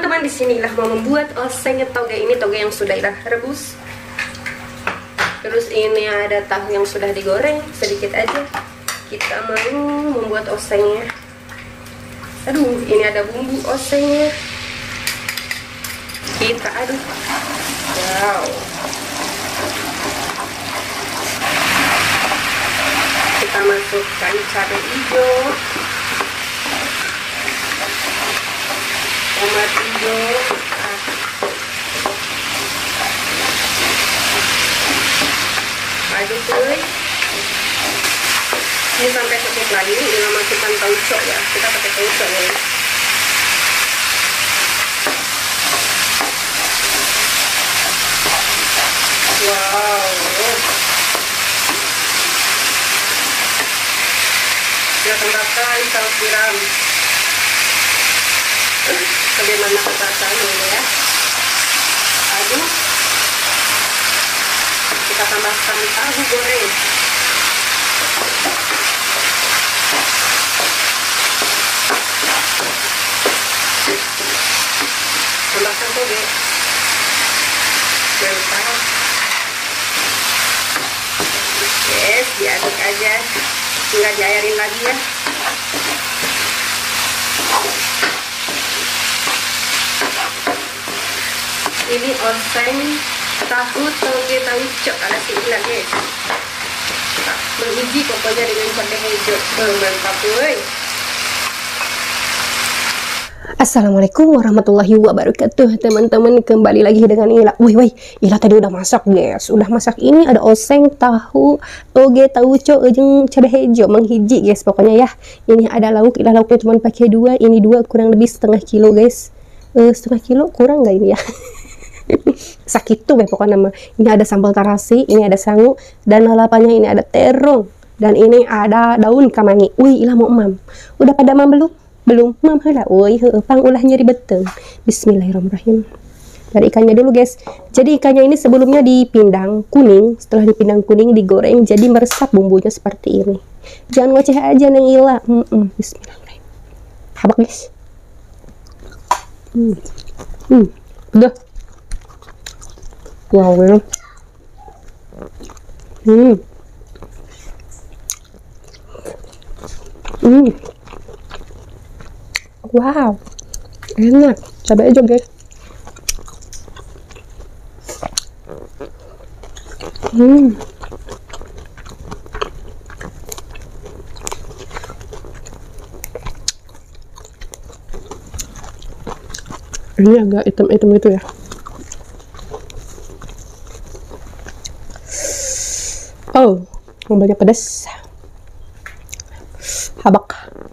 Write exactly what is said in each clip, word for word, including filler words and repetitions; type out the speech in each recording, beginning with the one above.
teman-teman, di sinilah mau membuat oseng toge ini, toge yang sudah Ilah rebus. Terus ini ada tahu yang sudah digoreng sedikit aja. Kita mau membuat osengnya. Aduh, ini ada bumbu osengnya. Kita aduk. Wow. Kita masukkan cabai hijau, tomat hijau, aduk guys. Ini sampai cukup lagi. Ini masukkan tauco ya, kita pakai tauco ya. Wow, kita tambahkan saus tiram bagaimana ketatannya ya. Aduk. Kita tambahkan tahu goreng. Tambahkan toge. Mantap. Yes, diaduk aja, nggak diairin lagi ya. Ini oseng tahu toge tauco ala si Ilah guys. Menghiji pokoknya dengan cabai hijau. Oh, mantap woy. Assalamualaikum warahmatullahi wabarakatuh, teman-teman. Kembali lagi dengan Ilah. Wih, wih, Ilah tadi udah masak guys. Udah masak ini ada oseng, tahu, toge, tauco, jeung cabai hijau, menghiji guys. Pokoknya ya, ini ada lauk. Ilah lauknya cuma pakai dua. Ini dua kurang lebih setengah kilo guys. Eh, setengah kilo kurang nggak ini ya? Sakit tuh pokoknya nama. Ini ada sambal tarasi, ini ada sangu, dan lalapannya ini ada terong, dan ini ada daun kemangi. Wih, Ilah mau emam. Udah pada emam belum? Belum, mam heula. Woi, heueuh pang ulah nyeri beteng. Bismillahirrahmanirrahim. Dari ikannya dulu guys. Jadi ikannya ini sebelumnya dipindang kuning, setelah dipindang kuning digoreng jadi meresap bumbunya seperti ini. Jangan ngoceh aja Neng Ilah. Mm -mm. Bismillahirrahmanirrahim. Habak guys. Hmm. Hmm. Udah. Wow, well. Hmm. Hmm. Wow, enak. Coba aja guys. Hmm. Ini agak hitam-hitam gitu ya. Oh, banyak pedas. Habak.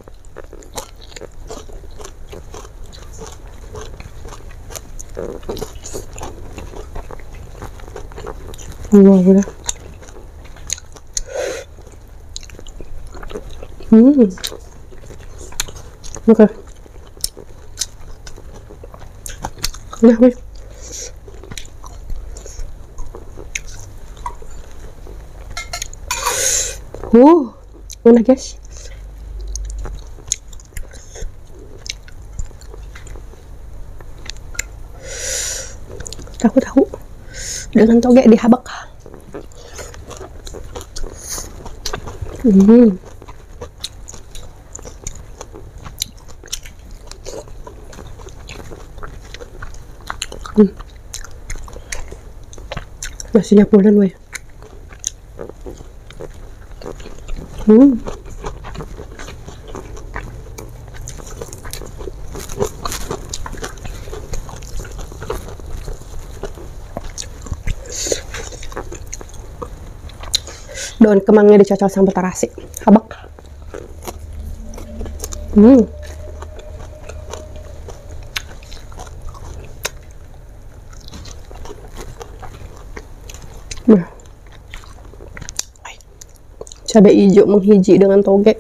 Wow, udah. Hmm. Oke. Okay. Nah, wih. Uh, enak guys. Tahu-tahu dengan toge dihabak. Hmm. Hmm. Nasinya pulen weh. Hmm. Daun kemangnya dicocol sambal terasi, habak. Hmm. Nah. Cabai hijau menghiji dengan toge.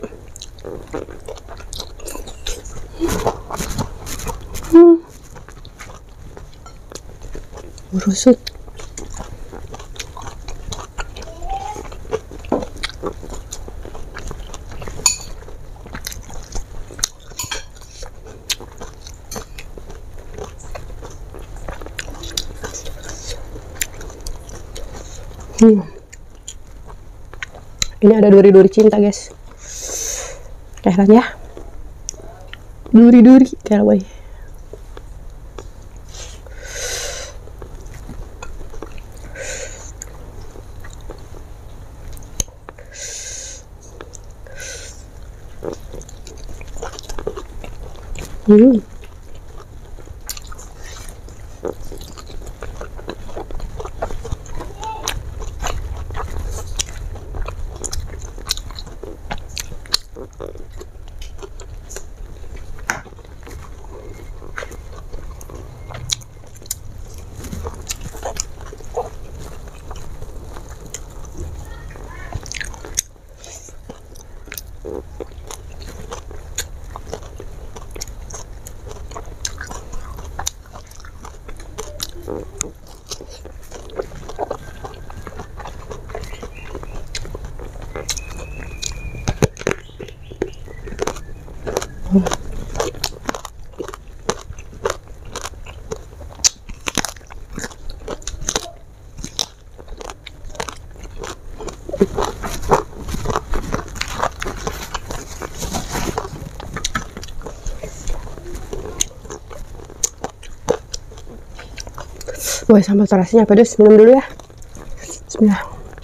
Hmm. Merusut. Hmm. Ini ada duri-duri cinta guys. Keren ya. Duri-duri karaway. Hmm. Wah, sambal terasinya pedas. Minum dulu ya. Bismillah.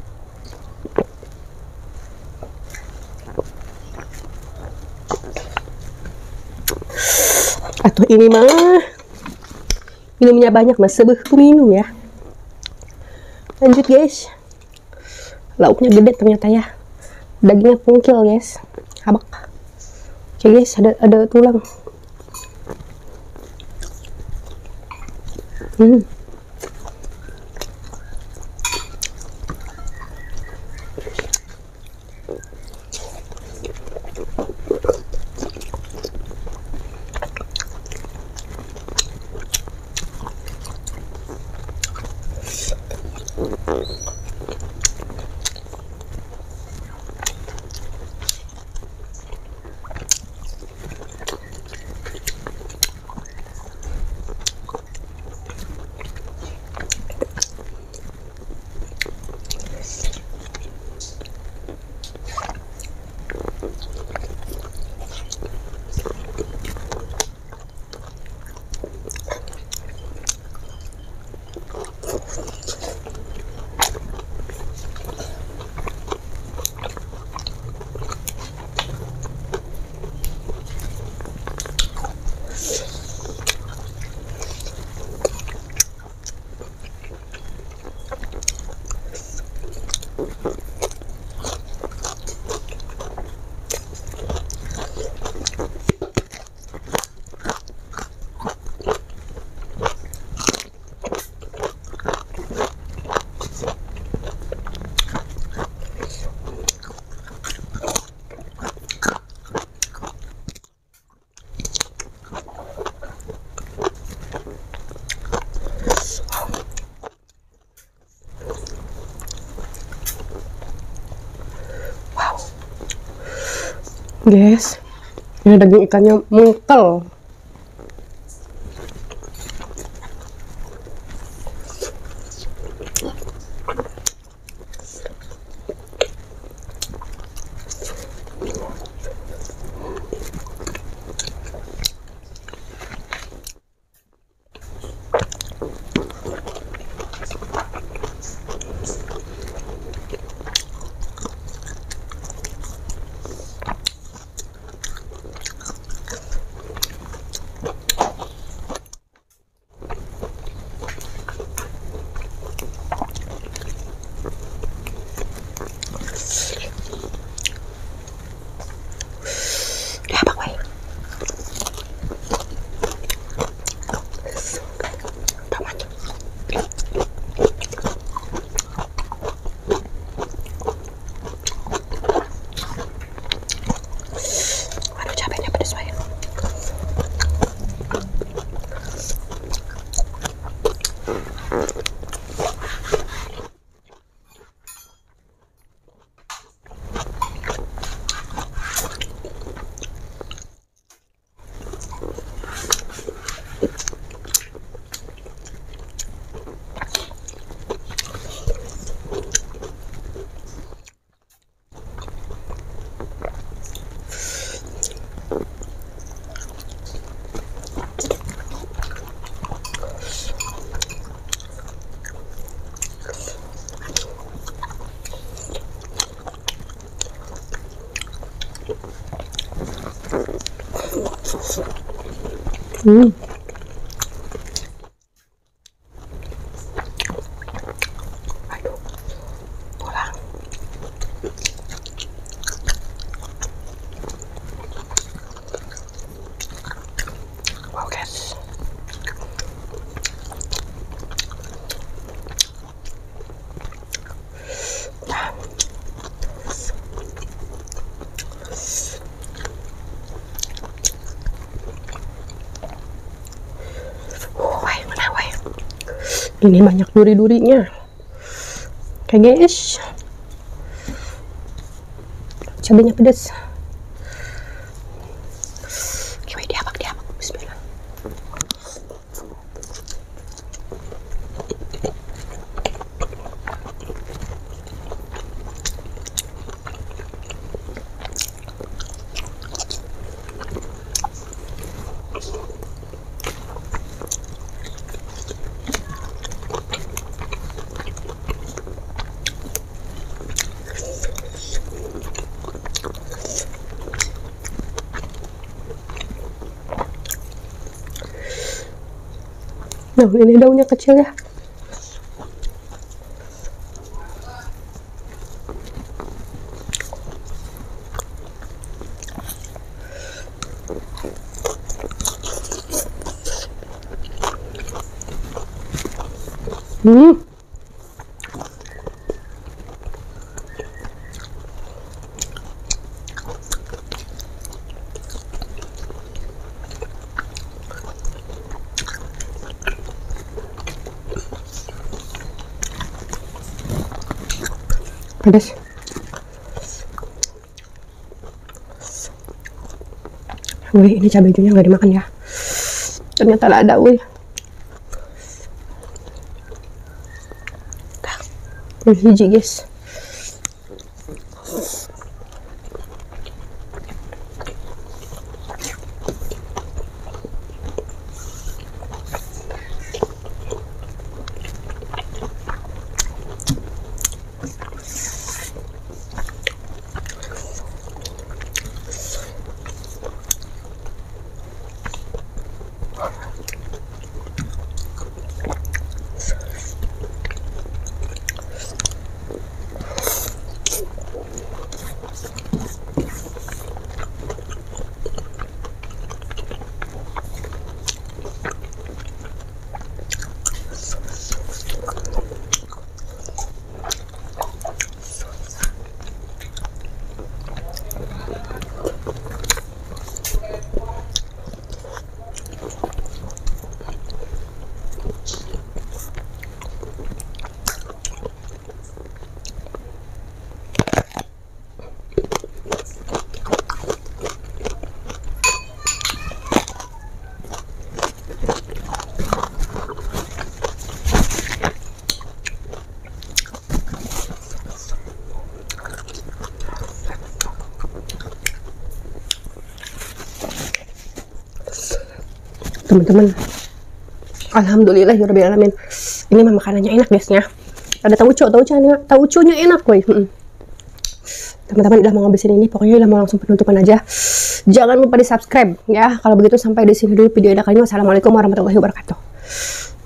Atau ini mah minumnya banyak mas, sebehku minum ya. Lanjut guys. Lauknya gede ternyata ya. Dagingnya pungkil guys. Habak. Oke guys, ada ada tulang. Hmm. Guys, ini daging ikannya mengkel. Hmm. Aduh, pulang. Wow guys. Ini banyak duri-durinya. Oke guys, cabenya pedas. Oke, diabak diabak. Bismillah. Nah, ini daunnya kecil ya. Hmm. Pedas. Wih, ini cabai hijaunya nggak dimakan ya. Ternyata ada, wih. Wih, hiji guys. Teman-teman, alhamdulillah ya rabbil alamin. Ini mah makanannya enak guys ya. Ada tauco, tauconya, tauconya enak woi. Teman-teman udah mau ngabisin ini, pokoknya udah mau langsung penutupan aja. Jangan lupa di subscribe ya. Kalau begitu sampai di sini dulu video kali ini. Wassalamualaikum warahmatullahi wabarakatuh.